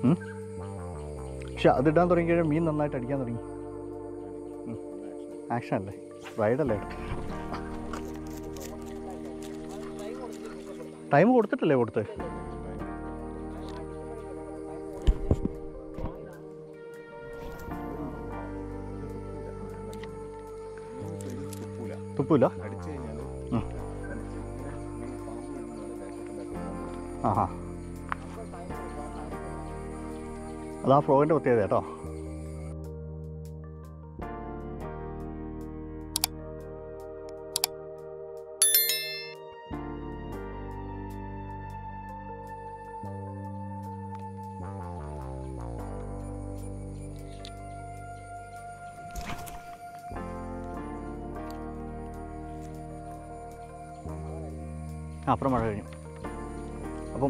പക്ഷെ അതിടാൻ തുടങ്ങിക്കഴിഞ്ഞാൽ മീൻ നന്നായിട്ട് അടിക്കാൻ തുടങ്ങി. ആക്ഷൻ അല്ലേ, റൈഡല്ലേ? ടൈം കൊടുത്തിട്ടല്ലേ കൊടുത്ത്? തുപ്പൂല. ആഹാ, അതാ ഫ്രോഗിൻ്റെ പ്രത്യേകത കേട്ടോ. അപ്പുറം മഴ കഴിഞ്ഞു. അപ്പം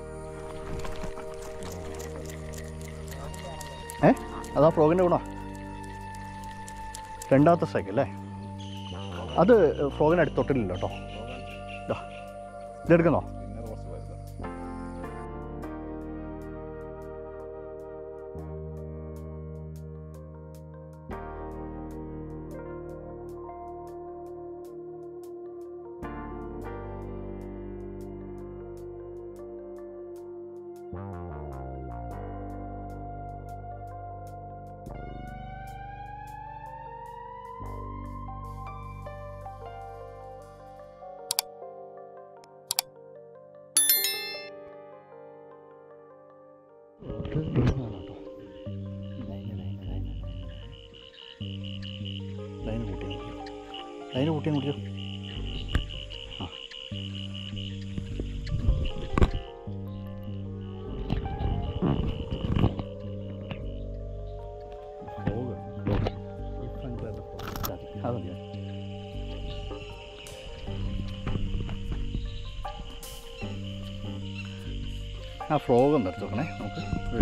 അതാ ഫ്രോഗിൻ്റെ ഗുണോ. രണ്ടാമത്തെ സ്ട്രൈക്ക് അല്ലേ അത്? ഫ്രോഗിന് അടുത്തൊട്ടില്ലല്ലോ കേട്ടോ. ഇതെടുക്കുന്നോ? ലൈന് കൂട്ടിയാൽ മുടിയോ? ആ, അതല്ലേ ആ ഫ്രോഗ് ഒന്ന് എടുത്ത് നോക്കണേ നമുക്ക്.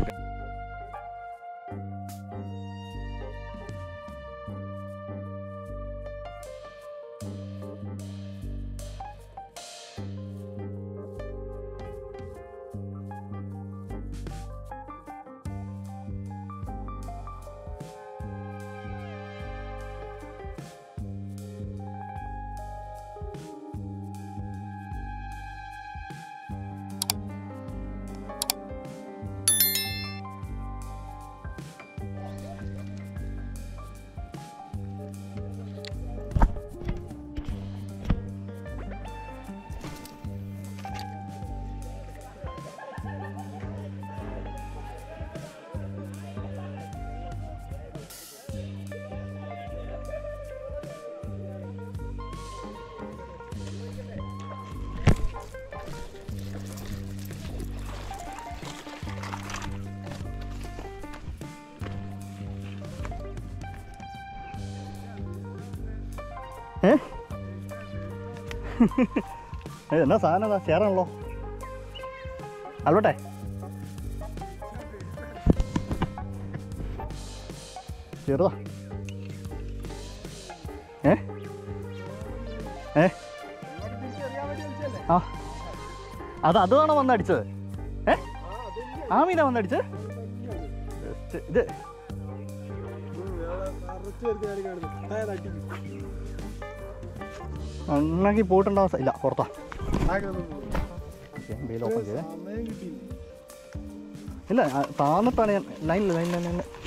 എന്നാ സാധനം എന്നാ ചേറാണല്ലോ. അല്ലോട്ടെ ചെറുതാ. ആ അതാണോ വന്നടിച്ചത്? ആ മീനാ വന്നടിച്ചത്. ഇത് ഒന്നാക്കി പോയിട്ടുണ്ടാവും. ഇല്ല, പുറത്താ. വെയിൽ ഓപ്പൺ ചെയ്തേ. ഇല്ല, താന്നിട്ടാണ് ഞാൻ ലൈനിൽ